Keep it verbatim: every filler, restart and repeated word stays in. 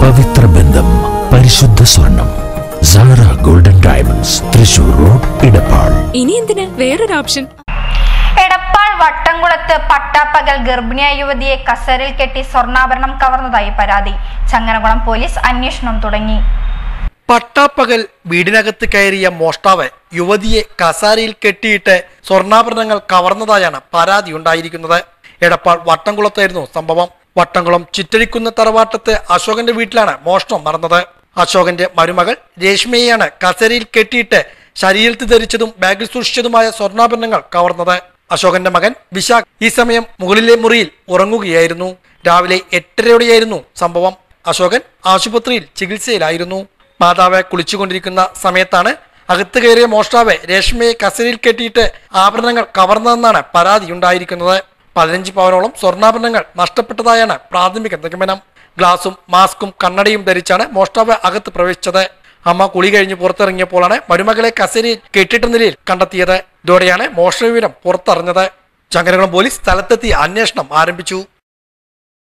പവിത്ര ബന്ധം, പരിശുദ്ധ സ്വർണം. Sara golden diamonds, Thrissur road, Edappal. ഇനി എന്തിനാ വേറൊരു ഓപ്ഷൻ? എടപ്പാൾ വട്ടംകുളത്ത് പട്ടാപ്പകൽ ഗർഭിണിയായ യുവതിയെ കസേരയിൽ കെട്ടി സ്വർണ്ണാഭരണം കവർന്നതായി പരാതി. ചങ്ങരകുളം പോലീസ് അന്വേഷണം തുടങ്ങി. പട്ടാപ്പകൽ വീടിനകത്ത് കയറിയ മോഷ്ടാവ് യുവതിയെ കസാരയിൽ കെട്ടിയിട്ട് സ്വർണ്ണാഭരണങ്ങൾ കവർന്നതായാണ് പരാതി ഉണ്ടായിരിക്കുന്നത്. എടപ്പാൾ വട്ടംകുളത്തായിരുന്നു സംഭവം. വട്ടംകുളം ചിറ്റഴിക്കുന്ന തറവാട്ടത്ത് അശോകന്റെ വീട്ടിലാണ് മോഷണം നടന്നത്. അശോകന്റെ മരുമകൾ രേഷ്മയെയാണ് കസേരയിൽ കെട്ടിയിട്ട് ശരീരത്തിൽ ധരിച്ചതും ബാഗിൽ സൂക്ഷിച്ചതുമായ സ്വർണ്ണാഭരണങ്ങൾ കവർന്നത്. അശോകന്റെ മകൻ വിശാഖ് ഈ സമയം മുകളിലെ മുറിയിൽ ഉറങ്ങുകയായിരുന്നു. രാവിലെ എട്ടരയോടെയായിരുന്നു സംഭവം. അശോകൻ ആശുപത്രിയിൽ ചികിത്സയിലായിരുന്നു. മാതാവ് കുളിച്ചുകൊണ്ടിരിക്കുന്ന സമയത്താണ് അകത്ത് കയറിയ മോഷ്ടാവ് രേഷ്മയെ കസേരയിൽ കെട്ടിയിട്ട് ആഭരണങ്ങൾ കവർന്നതെന്നാണ് പരാതി ഉണ്ടായിരിക്കുന്നത്. പതിനഞ്ച് പവനോളം സ്വർണ്ണാഭരണങ്ങൾ നഷ്ടപ്പെട്ടതായാണ് പ്രാഥമിക നിഗമനം. ഗ്ലാസും മാസ്കും കണ്ണടയും ധരിച്ചാണ് മോഷ്ടാവ് അകത്ത് പ്രവേശിച്ചത്. അമ്മ കുളി കഴിഞ്ഞ് പുറത്തിറങ്ങിയപ്പോഴാണ് മരുമകളെ കസേരയിൽ കെട്ടിട്ട നിലയിൽ കണ്ടെത്തിയത്. ഇതോടെയാണ് മോഷണ വിവരം പുറത്തറിഞ്ഞത്. ചങ്ങരകുളം പോലീസ് സ്ഥലത്തെത്തി അന്വേഷണം ആരംഭിച്ചു.